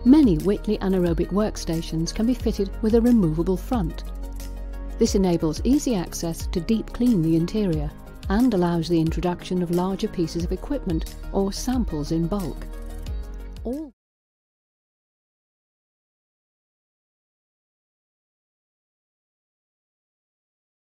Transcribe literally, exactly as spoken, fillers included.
Many Whitley anaerobic workstations can be fitted with a removable front. This enables easy access to deep clean the interior and allows the introduction of larger pieces of equipment or samples in bulk. All